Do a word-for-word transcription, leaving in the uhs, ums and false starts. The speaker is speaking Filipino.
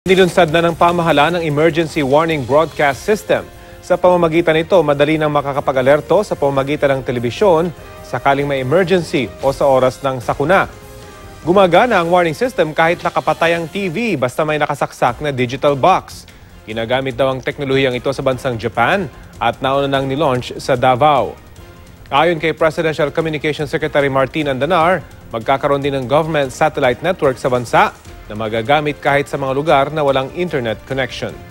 Nilunsad na ng pamahalaan ng Emergency Warning Broadcast System. Sa pamamagitan nito, madali nang makakapag-alerto sa pamamagitan ng telebisyon sakaling may emergency o sa oras ng sakuna. Gumagana ang warning system kahit nakapatay ang T V basta may nakasaksak na digital box. Ginagamit daw ang teknolohiyang ito sa bansang Japan at nauna nang nilaunch sa Davao. Ayon kay Presidential Communications Secretary Martin Andanar, magkakaroon din ng government satellite network sa bansa na magagamit kahit sa mga lugar na walang internet connection.